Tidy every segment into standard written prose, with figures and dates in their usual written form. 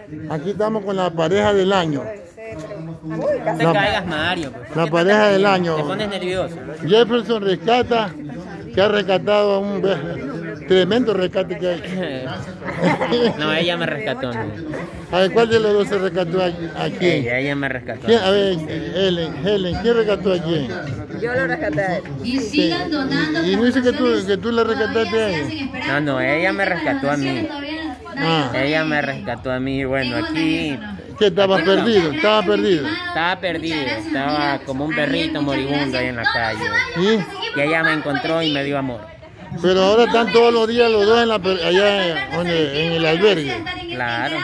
Aquí estamos con la pareja del año. No te caigas, Mario. La pareja del año. Te pones nervioso. Jefferson rescata, que ha rescatado a un tremendo rescate que hay. No, ella me rescató a mí. A ver, ¿cuál de los dos se rescató a quién? Ella me rescató. A ver, Helen, ¿quién rescató a quién? Yo lo rescaté a él. Sí. Y no dice que tú la rescataste a ella. No, ella me rescató a mí. Ah. Ella me rescató a mí. Bueno, aquí... ¿Qué? ¿Estaba perdido? Estaba perdido. Estaba perdido. Estaba como un perrito moribundo ahí en la calle. ¿Y? Y ella me encontró y me dio amor. Pero ahora están todos los días los dos allá en el albergue. Claro.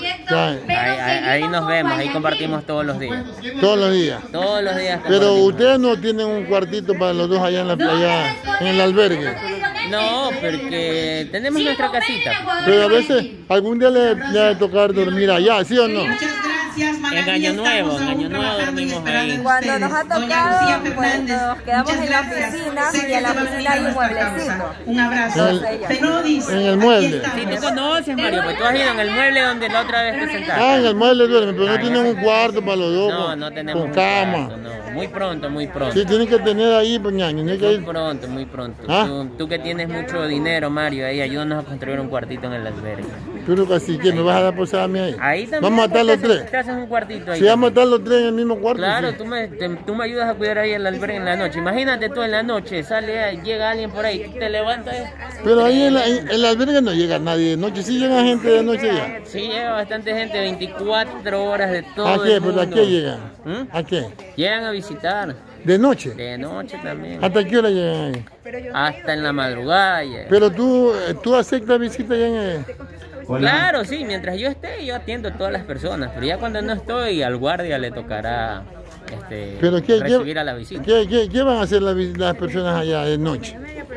Ya. Ahí nos vemos, ahí compartimos todos los días. Todos los días. Todos los días. Pero ustedes no tienen un cuartito para los dos allá en la playa, en el albergue. No, porque tenemos nuestra casita. Pero a veces, algún día le va a tocar dormir allá, ¿sí o no? En Año Nuevo dormimos ahí. Cuando nos ha tocado, pues nos quedamos en la oficina y en la oficina hay un mueblecito. Un abrazo. En el mueble. Si tú conoces, Mario, pues tú has ido en el mueble donde la otra vez te sentaste. Ah, en el mueble duermen, pero no tienen un cuarto para los dos. No tenemos con un cama. cuarto, no. Muy pronto. Sí, tienen que tener ahí, pues, ñaño, no hay que ir. Muy pronto. ¿Ah? Tú que tienes mucho dinero, Mario, ahí ayúdanos a construir un cuartito en el albergue. Pero casi que me vas a dar posada a mí ahí. Ahí también. Vamos a estar los tres. Te haces un cuartito ahí. Si vamos a estar los tres en el mismo cuarto. Claro, sí. tú me ayudas a cuidar ahí el albergue en la noche. Imagínate tú en la noche, llega alguien por ahí, te levantas. Pero ahí en el albergue no llega nadie de noche. Sí llega gente de noche ya. Sí, llega bastante gente, 24 horas de todo. ¿A qué? el mundo. ¿Pero a qué llegan? ¿Mm? ¿A qué? Llegan a visitar. ¿De noche? De noche también. ¿Hasta qué hora llegan ahí? Hasta en la madrugada. Llegan. Pero tú aceptas visita ya en el... Claro, sí, mientras yo esté, yo atiendo a todas las personas. Pero ya cuando no estoy, al guardia le tocará recibir a la visita. ¿Qué van a hacer las personas allá de noche?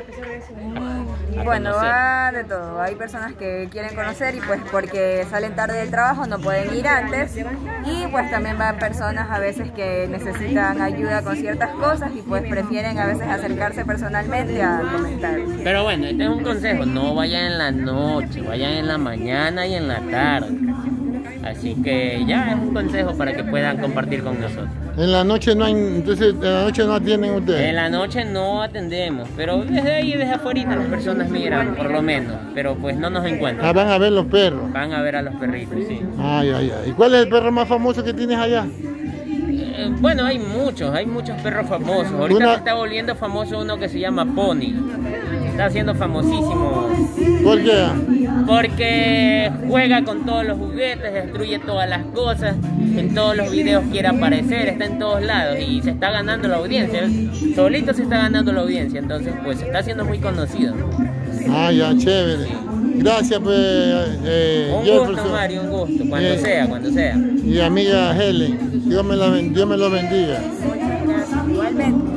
Bueno, va de todo. Hay personas que quieren conocer y pues porque salen tarde del trabajo no pueden ir antes. Y pues también van personas a veces que necesitan ayuda con ciertas cosas y pues prefieren a veces acercarse personalmente a comentar. Pero bueno, este es un consejo, no vayan en la noche, vayan en la mañana y en la tarde. Así que ya es un consejo para que puedan compartir con nosotros. En la noche no hay, entonces en la noche no atienden ustedes. En la noche no atendemos, pero desde ahí, desde afuera las personas miran, por lo menos, pero pues no nos encuentran. Ah, van a ver los perros. Van a ver a los perritos, sí. Ay. ¿Y cuál es el perro más famoso que tienes allá? Bueno, hay muchos perros famosos. Ahorita se está volviendo famoso uno que se llama Pony. Está siendo famosísimo. ¿Por qué? Porque juega con todos los juguetes, destruye todas las cosas, en todos los videos quiere aparecer, está en todos lados y se está ganando la audiencia. Él solito se está ganando la audiencia, entonces pues se está haciendo muy conocido. Ah, ya, chévere. Gracias, pues, un Jefferson. gusto, Mario, un gusto, cuando sea. Y amiga Helen, Dios me lo bendiga. Muchas gracias, igualmente.